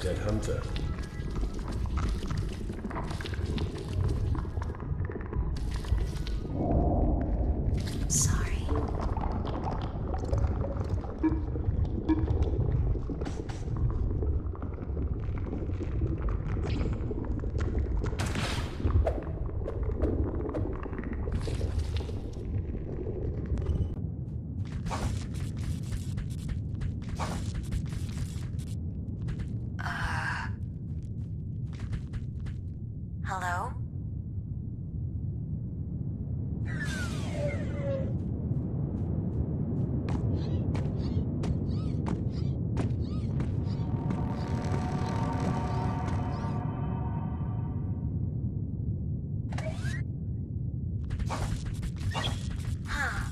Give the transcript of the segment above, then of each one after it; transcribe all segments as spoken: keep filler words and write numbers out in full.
dead hunter. Sorry. Uh. Hello? Huh.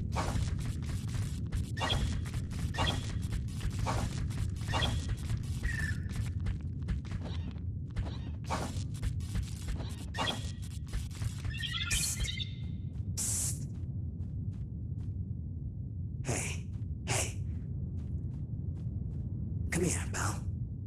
Hey, hey. Come here, pal.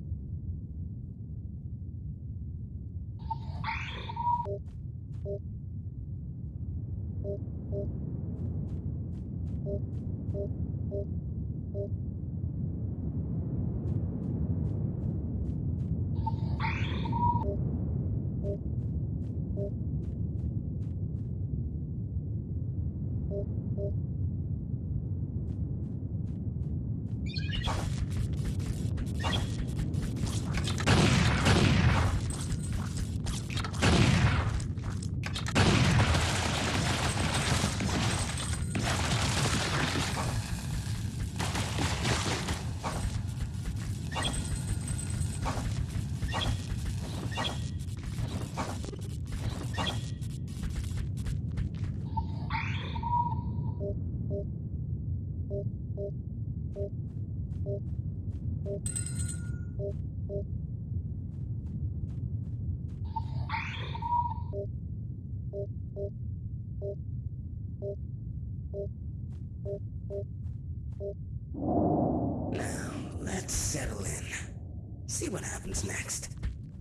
Now, let's settle in. See what happens next.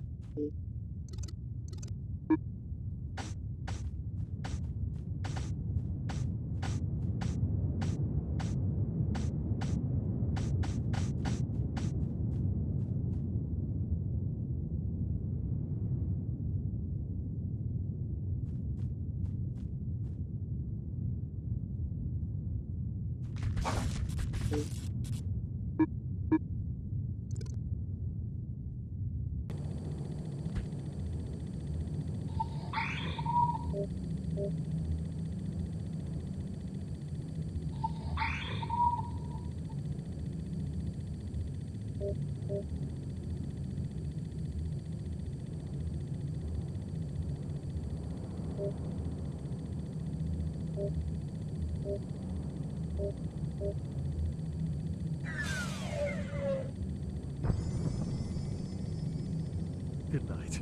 Good night.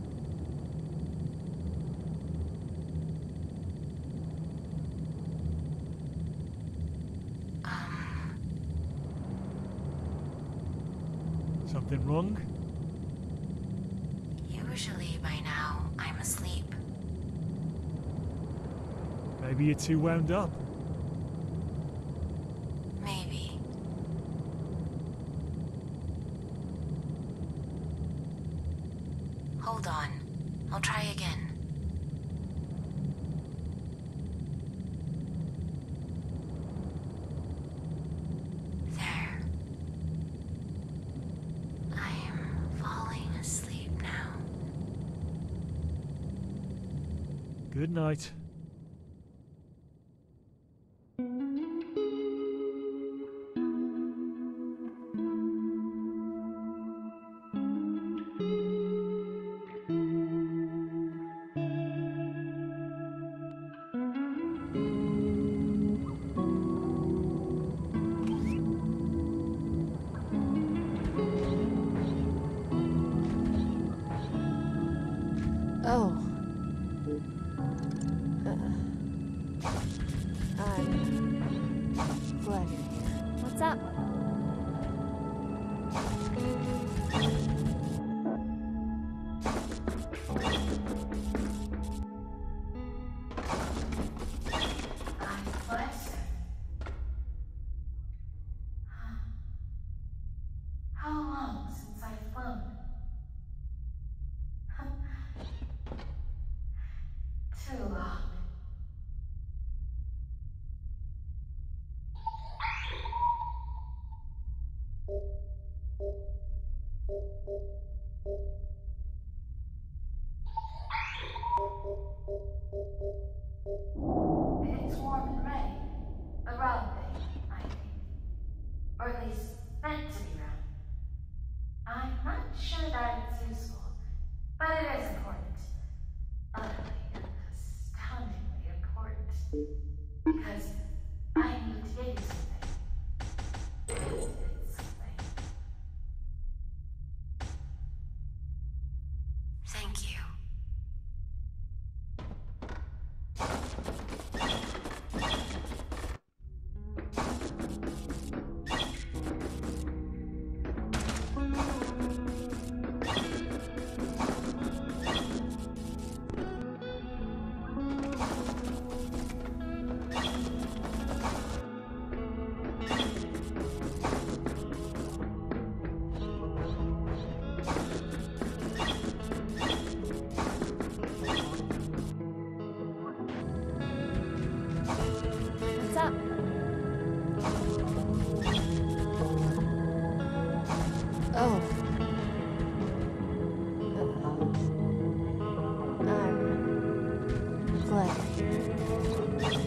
Um, Something wrong? usually by now, I'm asleep. Maybe you're too wound up. Maybe. Hold on. I'll try again. There. I am falling asleep now. Good night. Oh. Uh, I'm glad you're here. What's up? Because I need to tell you something. Something. Thank you. What's up? Oh. I'm glad.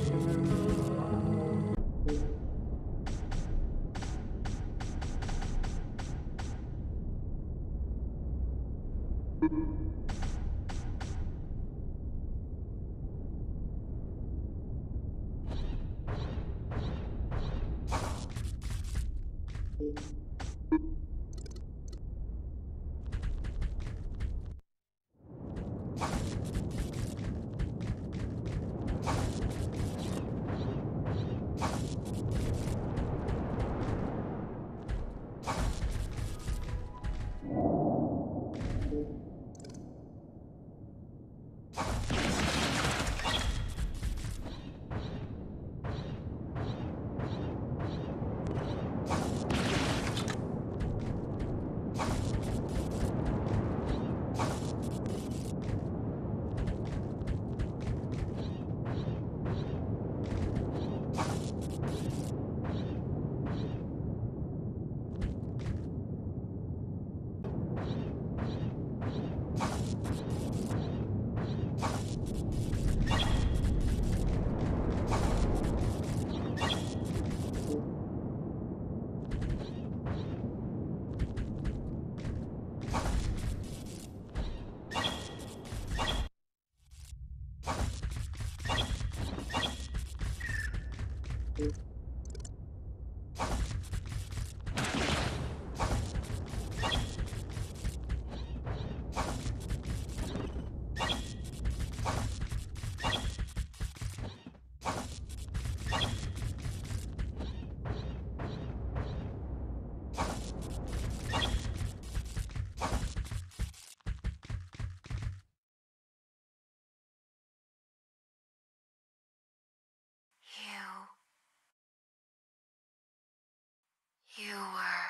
You. You were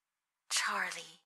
Charlie.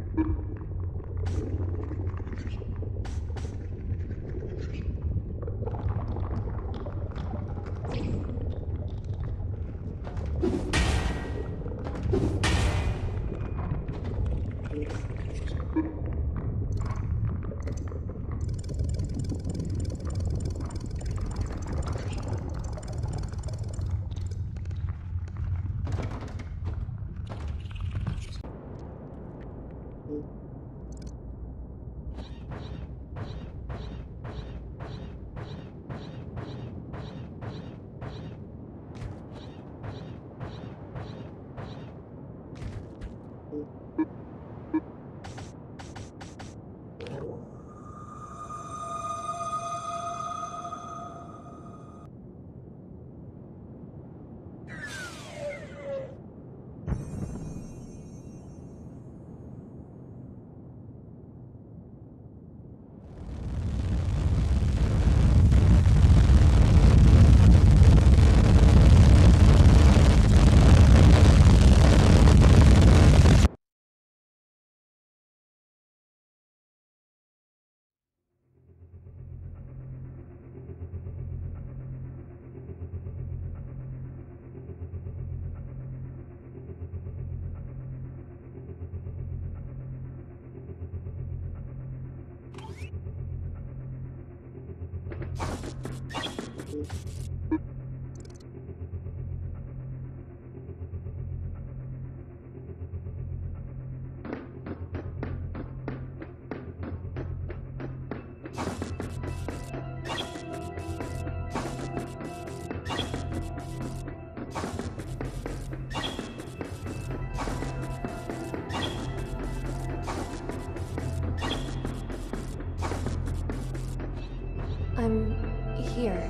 I'm here.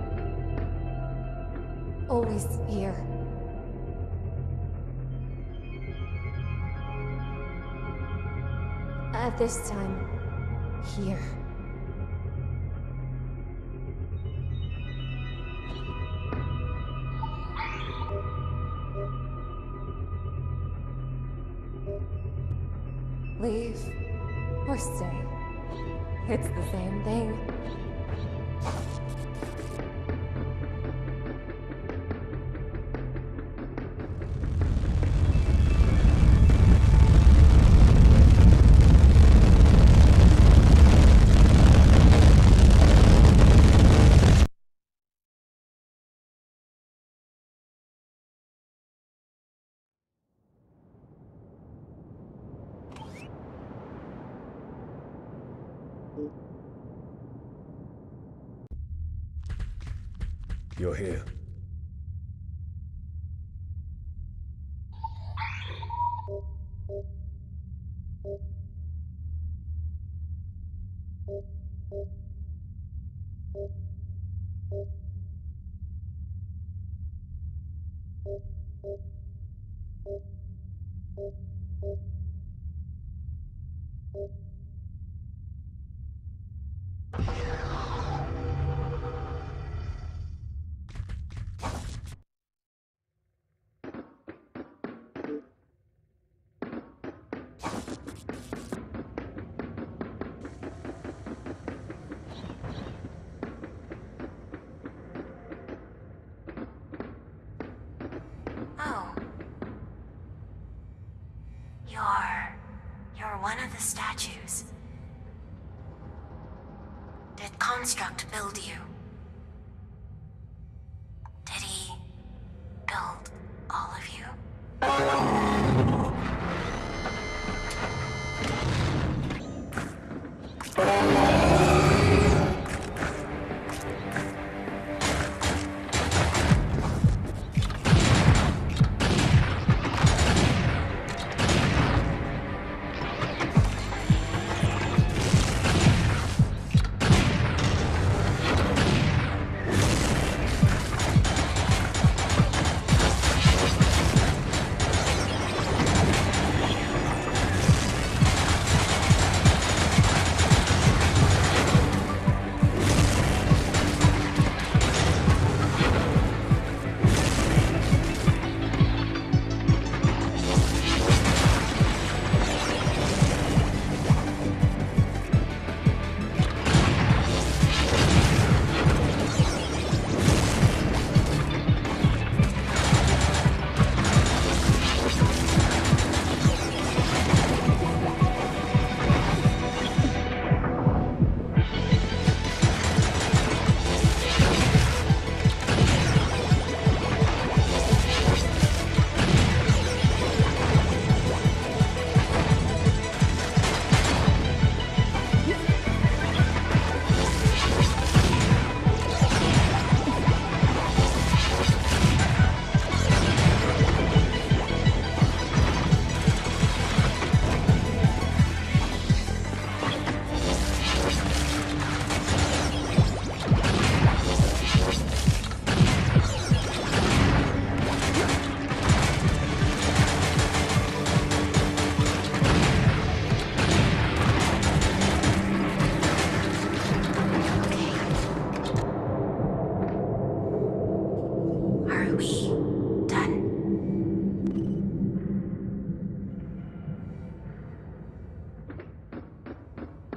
Always here. At this time, here. Leave or stay. It's the same thing. You're here. Oh. You're... you're one of the statues. Did Construct build you? Did he build all of you?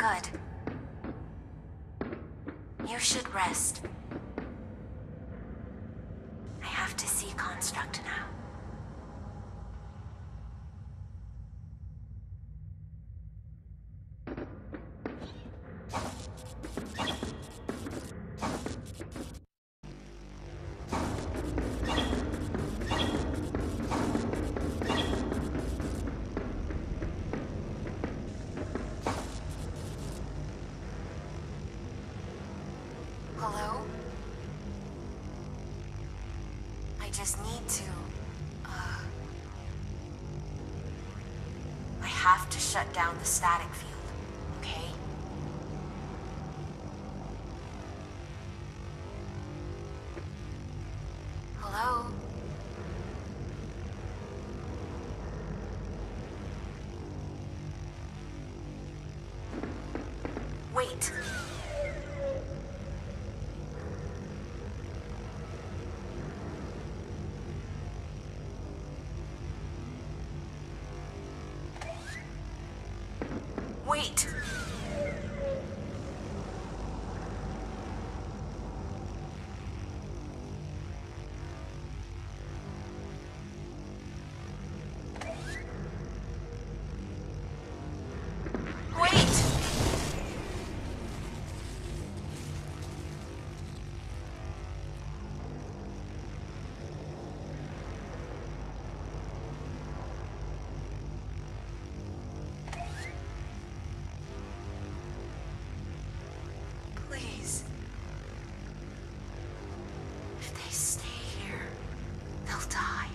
good. You should rest. I have to see Construct now. Hello? I just need to, uh... I have to shut down the static field, okay? Hello? Wait. Wait! Wait! Please. If they stay here, they'll die.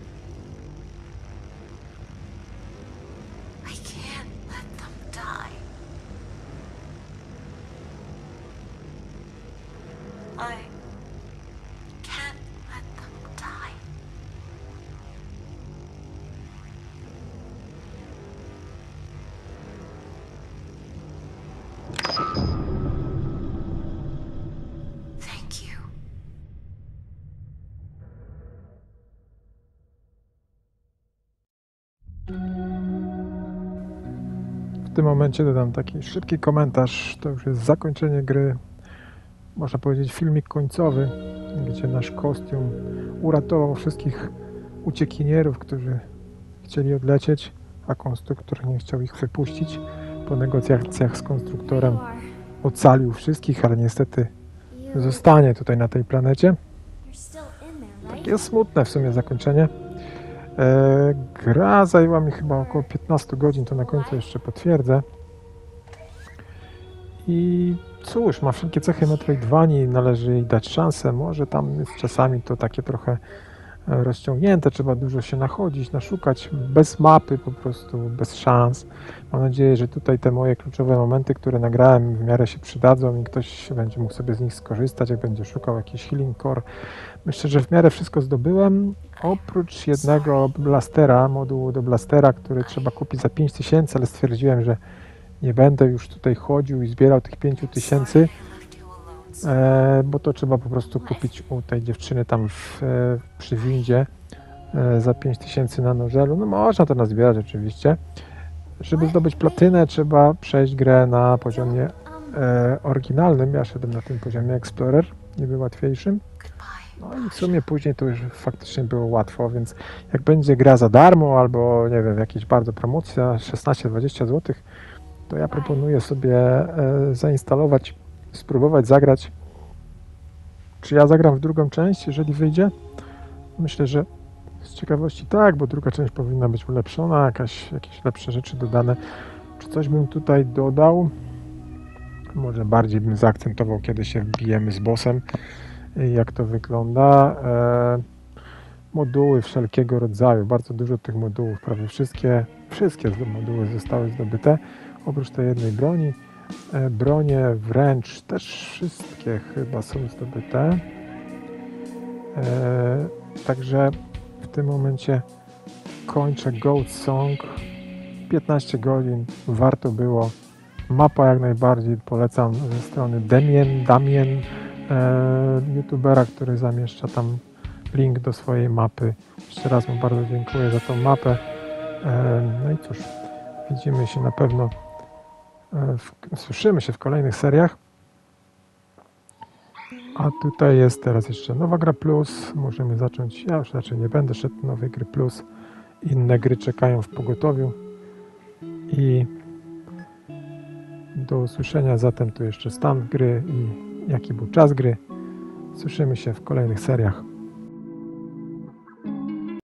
I can't let them die. I can't let them die. Thank you. W tym momencie dodam taki szybki komentarz. To już jest zakończenie gry. Można powiedzieć filmik końcowy, gdzie nasz kostium uratował wszystkich uciekinierów, którzy chcieli odlecieć, a konstruktor nie chciał ich wypuścić. Po negocjacjach z konstruktorem ocalił wszystkich, ale niestety zostanie tutaj na tej planecie. Takie smutne w sumie zakończenie. E, gra zajęła mi chyba około piętnaście godzin, to na końcu jeszcze potwierdzę. I cóż, ma wszelkie cechy Metroidvanii, należy jej dać szansę. Może tam jest czasami to takie trochę rozciągnięte, trzeba dużo się nachodzić, naszukać, bez mapy po prostu, bez szans. Mam nadzieję, że tutaj te moje kluczowe momenty, które nagrałem, w miarę się przydadzą i ktoś będzie mógł sobie z nich skorzystać, jak będzie szukał jakiś healing core. Myślę, że w miarę wszystko zdobyłem, oprócz jednego blastera, modułu do blastera, który trzeba kupić za pięć tysięcy, ale stwierdziłem, że nie będę już tutaj chodził i zbierał tych pięć tysięcy, e, bo to trzeba po prostu kupić u tej dziewczyny tam w, e, przy windzie e, za pięć tysięcy na nożelu. No można to nazbierać oczywiście. Żeby zdobyć platynę, trzeba przejść grę na poziomie e, oryginalnym. Ja szedłem na tym poziomie Explorer, niby łatwiejszym. No i w sumie później to już faktycznie było łatwo, więc jak będzie gra za darmo albo nie wiem, jakieś bardzo promocja szesnaście dwadzieścia złotych, to ja proponuję sobie e, zainstalować, spróbować zagrać. Czy ja zagram w drugą część, jeżeli wyjdzie? Myślę, że z ciekawości tak, bo druga część powinna być ulepszona, jakaś, jakieś lepsze rzeczy dodane. Czy coś bym tutaj dodał? Może bardziej bym zaakcentował, kiedy się wbijemy z bossem, jak to wygląda. E, moduły wszelkiego rodzaju, bardzo dużo tych modułów, prawie wszystkie, wszystkie moduły zostały zdobyte. Oprócz tej jednej broni, e, bronie wręcz też wszystkie chyba są zdobyte. E, także w tym momencie kończę Goat Song. piętnaście godzin, warto było. Mapa jak najbardziej polecam ze strony Damien, Damien e, youtubera, który zamieszcza tam link do swojej mapy. Jeszcze raz mu bardzo dziękuję za tą mapę. E, no i cóż, widzimy się na pewno e, w, słyszymy się w kolejnych seriach. A tutaj jest teraz jeszcze nowa gra plus. Możemy zacząć. Ja już raczej nie będę szedł do nowej gry plus. Inne gry czekają w pogotowiu. I do usłyszenia zatem tu jeszcze stan gry i jaki był czas gry. Słyszymy się w kolejnych seriach.